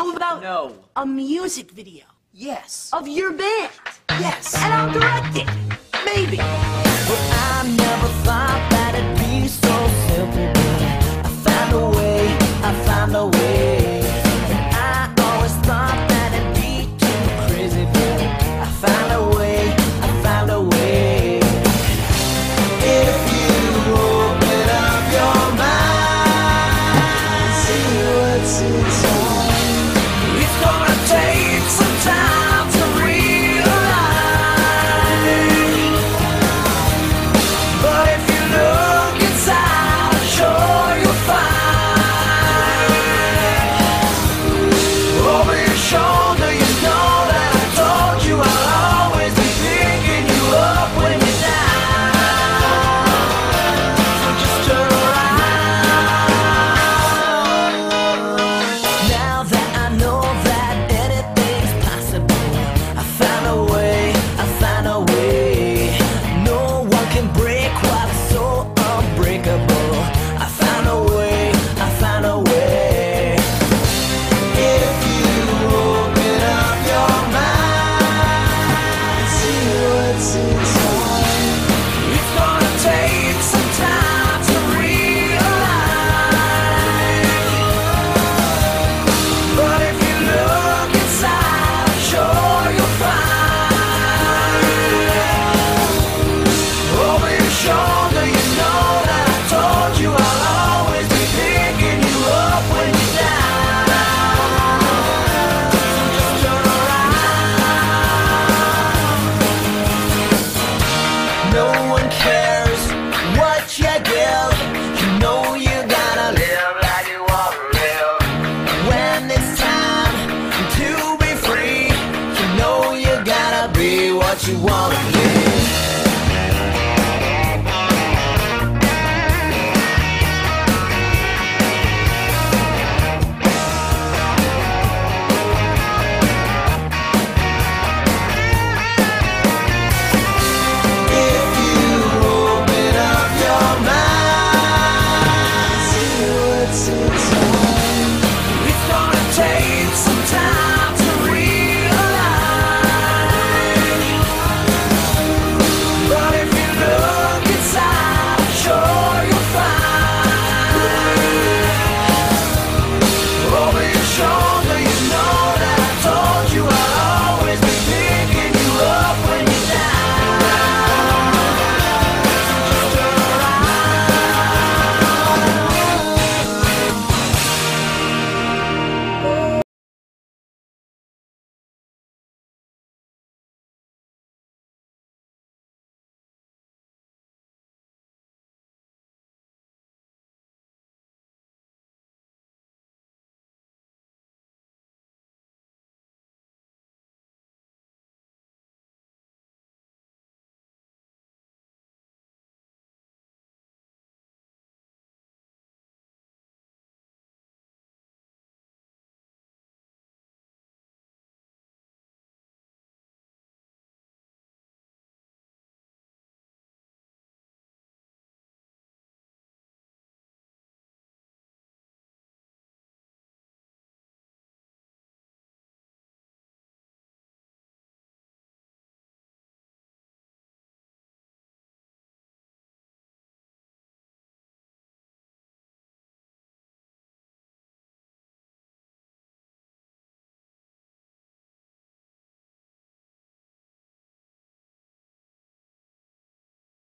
How about No. a music video Yes. of your band? Yes. And I'll direct it. Maybe. Well, I never thought that it'd be so simple, but I found a way, I found a way. And I always thought that it'd be too crazy, but I found a way, I found a way. If you open up your mind, see what's inside. It's gonna take some time to but if you look inside, I'm sure you'll find. Over your shoulder, you know that I told you I'll always be picking you up when you're down. So just turn around. Now that I know that anything's possible, I found a way, I found a way. No one can break what's so unbreakable. I found a way, I found a way. If you open up your mind, see what's inside. It's gonna take some time to realize. But if you look inside, I'm sure you'll find. Over your shoulder, you know that I told you I'll always be picking you up when you're down. So just turn around. No one cares what you give. You know you gotta live like you wanna live. When it's time to be free, you know you gotta be what you wanna be.